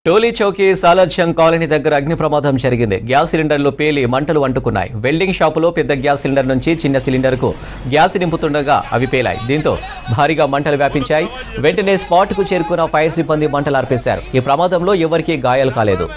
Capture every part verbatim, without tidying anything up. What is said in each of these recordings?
టోలీ Chowki Salar Jung colony దగ్గర అగ్ని ప్రమాదం జరిగింది. గ్యాస్ సిలిండర్లు పేలి మంటలు అంటుకున్నాయి. వెల్డింగ్ షాపులో పెద్ద గ్యాస్ సిలిండర్ నుంచి చిన్న సిలిండర్కు గ్యాస్ నింపుతుండగా అవి పేలాయి. దీంతో భారీగా మంటలు వ్యాపించాయి. వెంటనే స్పాట్కు చేరుకున్న ఫైర్ సిబ్బంది మంటలు ఆర్పేశారు. ఈ ప్రమాదంలో ఎవరికీ గాయాలు కాలేదు.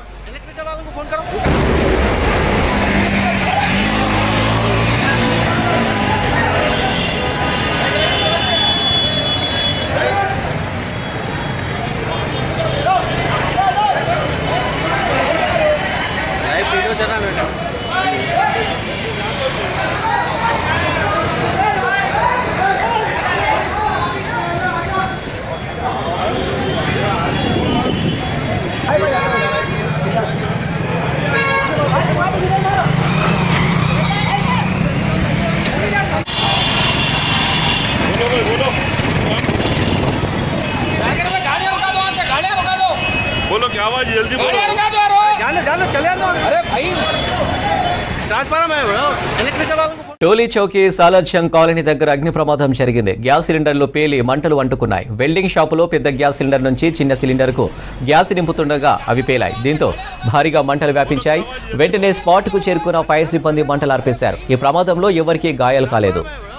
बोलो क्या आवाज जल्दी बोलो। जाने जाने चले जाओ। अरे भाई ट्रांसफार्मर है ब्रो ఎలక్ట్రికల్ వాళ్ళకు. టోలీ చౌకీ సాలర్జంగ్ కాలనీ దగ్గర అగ్ని ప్రమాదం జరిగింది. గ్యాస్ సిలిండర్లు పేలి మంటలు అంటుకున్నాయి. వెల్డింగ్ షాపులో పెద్ద గ్యాస్ సిలిండర్ నుంచి చిన్న సిలిండర్కు గ్యాస్ నింపుతుండగా అవి పేలాయి. దీంతో భారీగా మంటలు వ్యాపించాయి. వెంటనే స్పాట్కు చేరుకున్న ఫైర్ సిబ్బంది మంటలు ఆర్పేశారు. ఈ ప్రమాదంలో ఎవరికీ గాయాలు కాలేదు.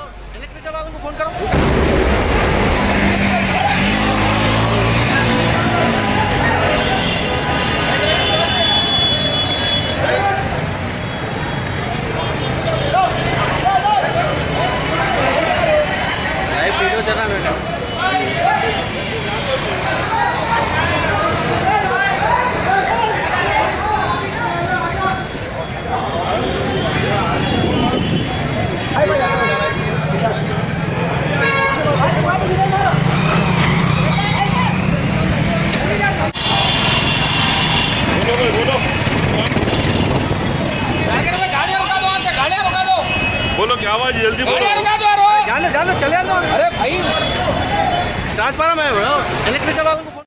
बोलो क्या आवाज जल्दी बोलो। जाने जाने चले जाओ। अरे भाई ट्रांसफार्मर है ब्रो ఎలక్ట్రికల్ వాళ్ళకు.